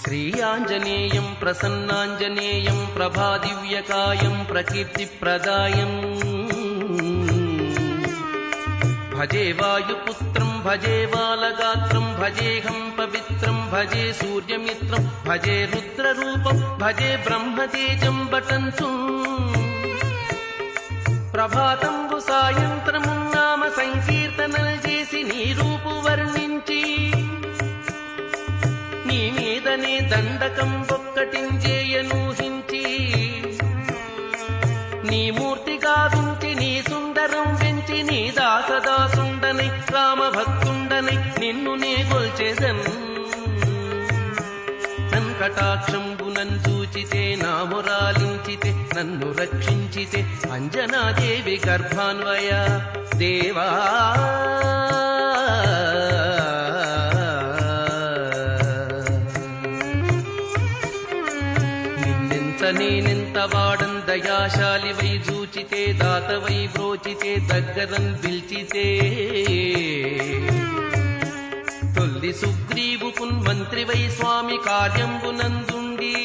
श्रीयाञ्जनेयं प्रसन्नाञ्जनेयं प्रभादिव्यकायं प्रकीर्तिप्रदायं भजे वायुपुत्रं भजे बालगात्रं भजेऽहं पवित्रं भजे सूर्यमित्रं भजे रुद्ररूपं भजे ब्रह्मतेजं बटन्तु ప్రభాతంబు సాయంత్రము నామ సంకీర్తనలు చేసి నీ రూపు వర్ణించి నీ మీదనే దండకం ఒక్కటించేయనూహించి నీ మూర్తి గావించి నీ సుందరం పెంచి నీ దాసదాసుండని రామభక్తుండని నిన్ను నే గొల్చెదన్ కటాక్షంబునన్ చూచితే నామురాలించితే నన్ను రక్షించితే అంజనాదేవి గర్భాన్వయ దేవా నిన్నెంత నేనెంత వాడన్ దయాశాలివై చూచితే దాతవై బ్రోచితే దగ్గరన్ పిల్చితే తొల్లి సుగ్రీవుకున్ మంత్రివై స్వామి కార్యంబునందుండి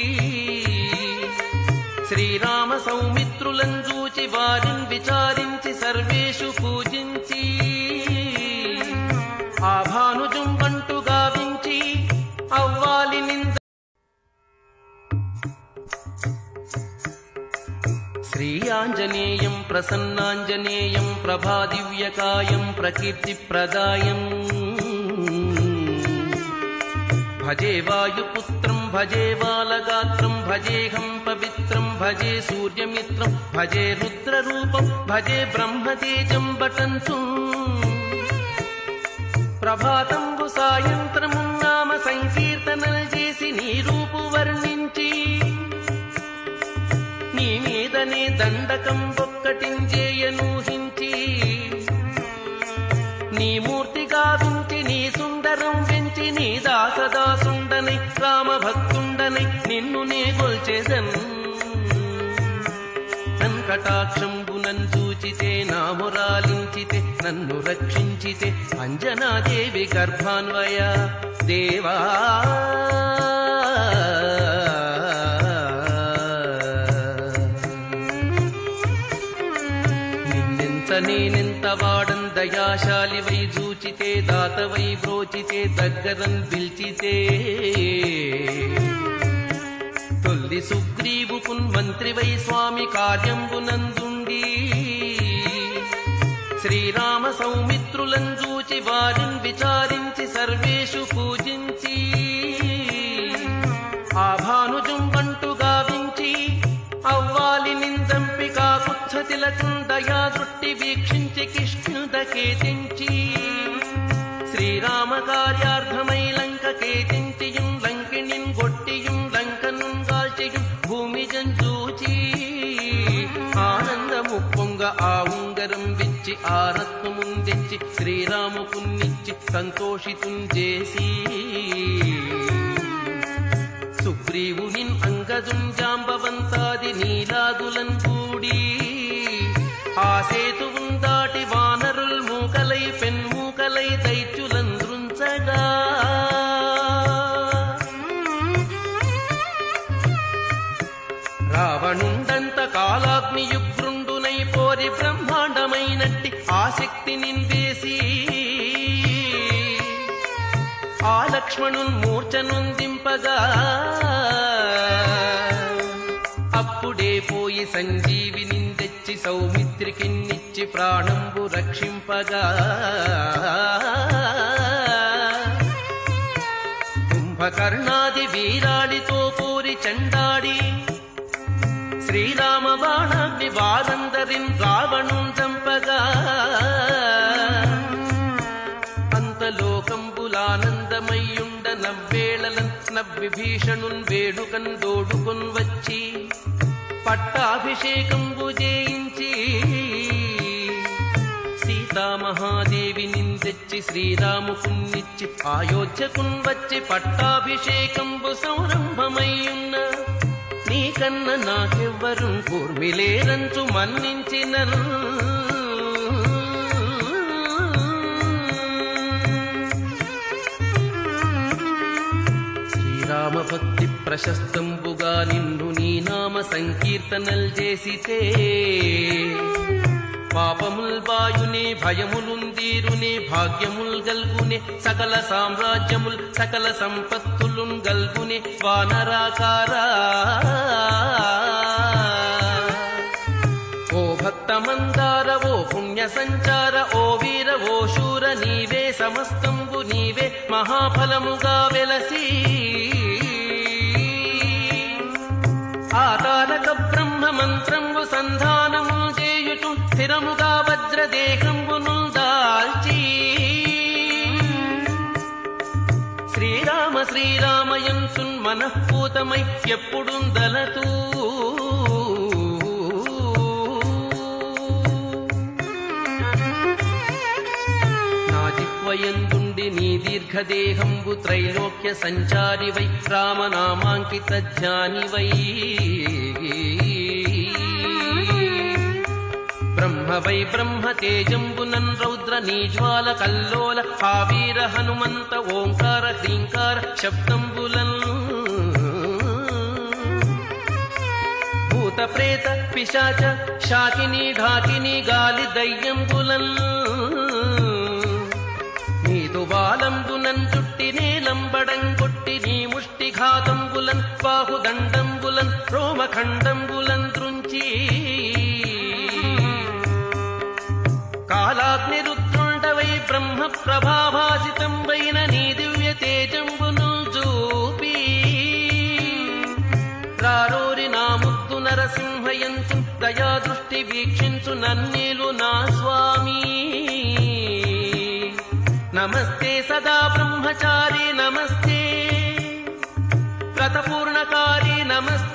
శ్రీరామ సౌమిత్రులను చూచి వారిని విచారించి సర్వేషు పూజించి ఆ భానుజుంబంటు గావించి అవ్వాలి నింద శ్రీయాంజనేయం ప్రసన్నాంజనేయం ప్రభాదివ్యకాయం ప్రకీర్తిప్రదాయం భజే వాయుపుత్రం భజే బాలగాత్రం భజేహం పవిత్రం భజే సూర్యమిత్రం భజే రుద్రరూపం భజే బ్రహ్మతేజం బటంతు ప్రభాతంబు సాయంత్రము నామ సంకీర్తనలు చేసి నీ రూపు వర్ణించి నీ మీదనే దండకం ఒక్కటించేయనూహించి నీ మూర్తి గావించి నీ సుందరం పెంచి నీ దాసదాసుండని రామభక్తుండని నిన్ను నే గొల్చెదన్ కటాక్షంబునన్ చూచితే నామురాలించితే నన్ను రక్షించితే అంజనాదేవి గర్భాన్వయ దేవా నిన్నెంత నేనెంత వాడన్ దయాశాలివై చూచితే దాతవై బ్రోచితే దగ్గరన్ పిల్చితే తొల్లి సుగ్రీవుకున్ మంత్రివై స్వామి కార్యంబునందుండి శ్రీరామ సౌమిత్రులను చూచి వారిని విచారించి సర్వేషు పూజించి ఆ భానుజుంబంటు గావించి అవ్వాలి నిందంపికా కుచ్చతిలకం దయా దృష్టి వీక్షించి కిష్కిందకేతించి శ్రీరామ కార్యార్థమై లంక కేతించియుం లంకిణిన్ గొట్టియుం లంకనుం గాల్చియుం భూమి జంజూచి ఆనందము పొంగ ఆ ఉంగరం విచ్చి ఆ రత్నముందెంచి శ్రీరాముకున్నిచ్చి సంతోషితుం చేసి సుగ్రీవునిన్ అంగదుం జాంబవంతాది నీలాదులన్ కూడి ఆ సేతువుం దాటి వానరుల్ మూకలై పెన్మూకలై దైత్యులన్ దృంచగా రావణుండంత కాలాగ్నియుగ్రుండునై పోరి బ్రహ్మాండమైనట్టి ఆసక్తి నిన్వేసి ఆ లక్ష్మణున్ మూర్ఛనుందింపగా అప్పుడే పోయి సంజీవిని తెచ్చి సౌమిత్రికిన్నిచ్చి ప్రాణంబు రక్షింపగా కుంభకర్ణాది వీరాడితో పోరి చండాడి శ్రీరామ బాణాగ్ని వారందరిన్ రావణుం చంపగా అంతలోకంబులానందమయ్యుండ నవ్వేళలన్ నవ్విభీషణున్ వేడుకన్ దోడుకొన్ వచ్చి పట్టాభిషేకంబు చేయించి సీతామహాదేవిని తెచ్చి శ్రీరాముకున్నిచ్చి అయోధ్యకున్ వచ్చి పట్టాభిషేకంబు సంరంభమయ్యున్న నీకన్న నాకెవ్వరు కూర్మిలేరంచు మన్నించిన శ్రీరామ భక్తి ప్రశస్తంబుగా నిన్ను నీ నామ సంకీర్తనల్ చేసితే పాపముల్ బాయునే భయములుందీరునే భాగ్యముల్ గల్గునే సకల సామ్రాజ్యముల్ సకల సంపత్తులున్ గల్గునే వానరాకారా ఓ భక్త మందార ఓ పుణ్య సంచార ఓ వీర ఓ శూర నీవే సమస్తంబు నీవే మహాఫలముగా వెలసి ఆతారక బ్రహ్మ మంత్రంబు సంధానము చేయుచు స్థిరముగా వజ్రదేహంబును దాల్చి శ్రీరామ శ్రీరామయంసున్ మనఃపూతమై ఎప్పుడుందలతూ యందుండి నీ దీర్ఘదేహంబు త్రైలోక్య సంచారివై రామనామాంకిత ధ్యానివై బ్రహ్మవై బ్రహ్మ తేజంబునన్ రౌద్ర నీజ్వాల కల్లోల ఆవీర హనుమంత ఓంకార హ్రీంకార శబ్దంబులన్ భూత ప్రేత పిశాచ శాకిని ఢాకిని గాలి దయ్యంబులన్ నీదువాలంబునన్ చుట్టి నేలంబడంగొట్టి నీ ముష్టిఘాతంబులన్ బాహుదండంబులన్ రోమఖండంబులన్ దృంచి కాలాగ్నిరుద్రుండవై బ్రహ్మ ప్రభాభాసితంబైన నీ దివ్య తేజంబును చూపి రారోరి నా ముద్దు నరసింహయంతు దయా దృష్టి వీక్షించు నన్నేలు నా స్వామి నమస్తే సదా బ్రహ్మచారి నమస్తే వ్రతపూర్ణకారి నమస్తే